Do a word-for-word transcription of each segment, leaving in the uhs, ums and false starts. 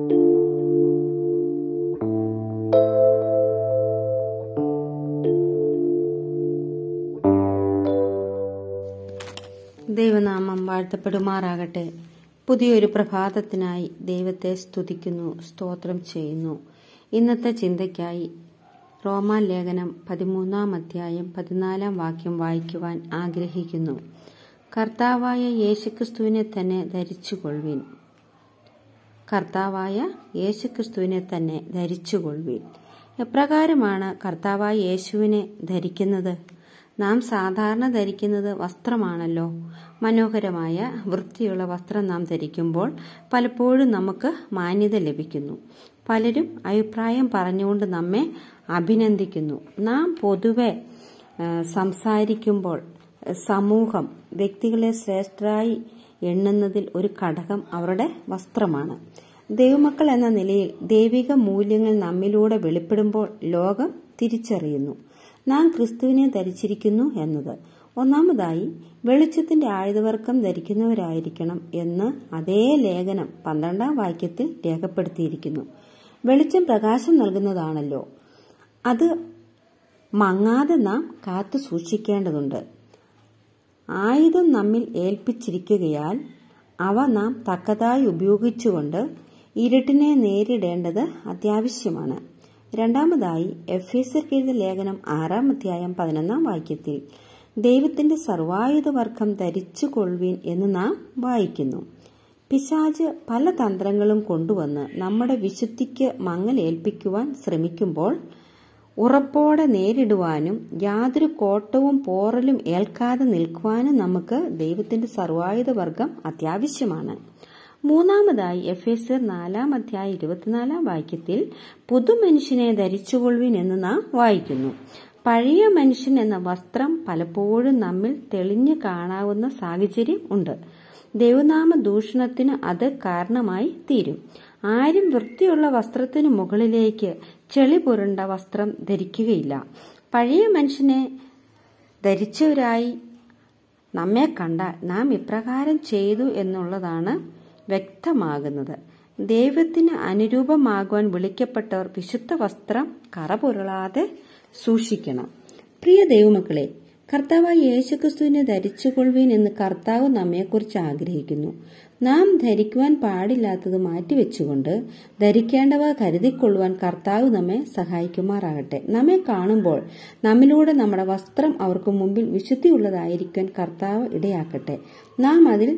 ദൈവനാമം വാഴ്ത്തപ്പെടുമാറാകട്ടെ. പുതിയൊരു പ്രഭാതത്തിനായി ദൈവത്തെ സ്തുതിക്കുന്നു, സ്തോത്രം ചെയ്യുന്നു. ഇന്നത്തെ ചിന്തയ്ക്കായി റോമാലേഖനം പതിമൂന്നാം അധ്യായം പതിനാലാം വാക്യം വായിക്കുവാൻ ആഗ്രഹിക്കുന്നു. കർത്താവായ യേശുക്രിസ്തുവിനെ തന്നെ ധരിച്ചുകൊള്ളുവിൻ. കർത്താവായ യേശുക്രിസ്തുവിനെ തന്നെ ധരിച്ചുകൊള്ളുവിൻ. എപ്രകാരമാണ് കർത്താവായ യേശുവിനെ ധരിക്കുന്നത്? നാം സാധാരണ ധരിക്കുന്നത് വസ്ത്രമാണല്ലോ. മനോഹരമായ വൃത്തിയുള്ള വസ്ത്രം നാം ധരിക്കുമ്പോൾ പലപ്പോഴും നമുക്ക് മാന്യത ലഭിക്കുന്നു. പലരും അഭിപ്രായം പറഞ്ഞുകൊണ്ട് നമ്മെ അഭിനന്ദിക്കുന്നു. നാം പൊതുവെ സംസാരിക്കുമ്പോൾ സമൂഹം വ്യക്തികളെ ശ്രേഷ്ഠരായി എണ്ണുന്നതിൽ ഒരു ഘടകം അവരുടെ വസ്ത്രമാണ്. ദൈവമക്കൾ എന്ന നിലയിൽ ദൈവിക മൂല്യങ്ങൾ നമ്മിലൂടെ വെളിപ്പെടുമ്പോൾ ലോകം തിരിച്ചറിയുന്നു നാം ക്രിസ്തുവിനെ ധരിച്ചിരിക്കുന്നു എന്നത്. ഒന്നാമതായി വെളിച്ചത്തിന്റെ ആയുധവർക്കം ധരിക്കുന്നവരായിരിക്കണം എന്ന് അതേ ലേഖനം പന്ത്രണ്ടാം വാക്യത്തിൽ രേഖപ്പെടുത്തിയിരിക്കുന്നു. വെളിച്ചം പ്രകാശം നൽകുന്നതാണല്ലോ. അത് മങ്ങാതെ നാം കാത്തു സൂക്ഷിക്കേണ്ടതുണ്ട്. ആയുധം നമ്മിൽ ഏൽപ്പിച്ചിരിക്കുകയാൽ അവ നാം തക്കതായി ഉപയോഗിച്ചുകൊണ്ട് ഇരുട്ടിനെ നേരിടേണ്ടത് അത്യാവശ്യമാണ്. രണ്ടാമതായി എഫേസ്യർക്ക് എഴുതിയ ലേഖനം ആറാം അധ്യായം പതിനൊന്നാം വാക്യത്തിൽ ദൈവത്തിന്റെ സർവായുധവർക്കം ധരിച്ചുകൊള്ളുവിൻ എന്ന് നാം വായിക്കുന്നു. പിശാച് പല തന്ത്രങ്ങളും കൊണ്ടുവന്ന് നമ്മുടെ വിശുദ്ധിക്ക് മങ്ങലേൽപ്പിക്കുവാൻ ശ്രമിക്കുമ്പോൾ ഉറപ്പോടെ നേരിടുവാനും യാതൊരു കോട്ടവും പോറലും ഏൽക്കാതെ നിൽക്കുവാനും നമുക്ക് ദൈവത്തിന്റെ സർവായുധവർഗം അത്യാവശ്യമാണ്. മൂന്നാമതായി എഫേസ്യർ നാലാം അധ്യായം ഇരുപത്തിനാലാം വാക്യത്തിൽ പുതുമനുഷ്യനെ ധരിച്ചുകൊള്ളുവിൻ എന്ന് നാം വായിക്കുന്നു. പഴയ മനുഷ്യൻ എന്ന വസ്ത്രം പലപ്പോഴും നമ്മിൽ തെളിഞ്ഞു കാണാവുന്ന സാഹചര്യം ഉണ്ട്. ദൈവനാമ ദൂഷണത്തിന് അത് കാരണമായി തീരും. ആരും വൃത്തിയുള്ള വസ്ത്രത്തിനു മുകളിലേക്ക് ചെളി പുരണ്ട വസ്ത്രം ധരിക്കുകയില്ല. പഴയ മനുഷ്യനെ ധരിച്ചവരായി നമ്മെ കണ്ടാൽ നാം ഇപ്രകാരം ചെയ്തു എന്നുള്ളതാണ് വ്യക്തമാകുന്നത്. ദൈവത്തിന് അനുരൂപമാകുവാൻ വിളിക്കപ്പെട്ടവർ വിശുദ്ധ വസ്ത്രം കറപുരളാതെ സൂക്ഷിക്കണം. പ്രിയ ദൈവമക്കളെ, കർത്താവായ യേശുക്രിസ്തുവിനെ ധരിച്ചുകൊള്ളുവിൻ എന്ന് കർത്താവ് നമ്മെക്കുറിച്ച് ആഗ്രഹിക്കുന്നു. നാം ധരിക്കുവാൻ പാടില്ലാത്തത് മാറ്റിവെച്ചുകൊണ്ട് ധരിക്കേണ്ടവ കരുതിക്കൊള്ളുവാൻ കർത്താവ് നമ്മെ സഹായിക്കുമാറാകട്ടെ. നമ്മെ കാണുമ്പോൾ നമ്മിലൂടെ നമ്മുടെ വസ്ത്രം അവർക്ക് മുമ്പിൽ വിശുദ്ധിയുള്ളതായിരിക്കാൻ കർത്താവ് ഇടയാക്കട്ടെ. നാം അതിൽ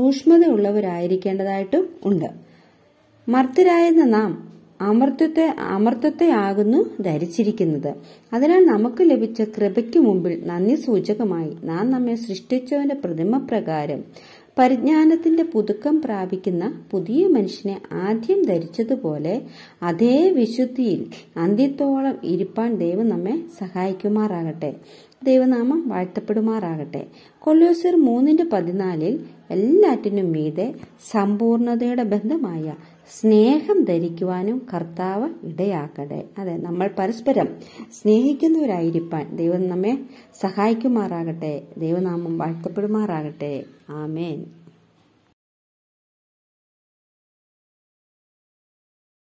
സൂക്ഷ്മതയുള്ളവരായിരിക്കേണ്ടതായിട്ടും ഉണ്ട്. മർത്യരായിരുന്ന നാം അമർത്യത്തെ അമർത്യത്തെയാകുന്നു ധരിച്ചിരിക്കുന്നത്. അതിനാൽ നമുക്ക് ലഭിച്ച കൃപയ്ക്ക് മുമ്പിൽ നന്ദി സൂചകമായി നാം നമ്മെ സൃഷ്ടിച്ചവന്റെ പ്രതിമ പ്രകാരം പരിജ്ഞാനത്തിന്റെ പുതുക്കം പ്രാപിക്കുന്ന പുതിയ മനുഷ്യനെ ആദ്യം ധരിച്ചതുപോലെ അതേ വിശുദ്ധിയിൽ അന്ത്യത്തോളം ഇരിപ്പാൻ ദൈവം നമ്മെ സഹായിക്കുമാറാകട്ടെ. ദൈവനാമം വാഴ്ത്തപ്പെടുമാറാകട്ടെ. കൊലോസ്യർ മൂന്നിന്റെ പതിനാലിൽ എല്ലാറ്റിനും മീതെ സമ്പൂർണതയുടെ ബന്ധമായ സ്നേഹം ധരിക്കുവാനും കർത്താവ് ഇടയാക്കട്ടെ. അതെ, നമ്മൾ പരസ്പരം സ്നേഹിക്കുന്നവരായിരിക്കാൻ ദൈവം നമ്മെ സഹായിക്കുമാറാകട്ടെ. ദൈവനാമം വാഴ്ത്തപ്പെടുമാറാകട്ടെ. ആമേൻ.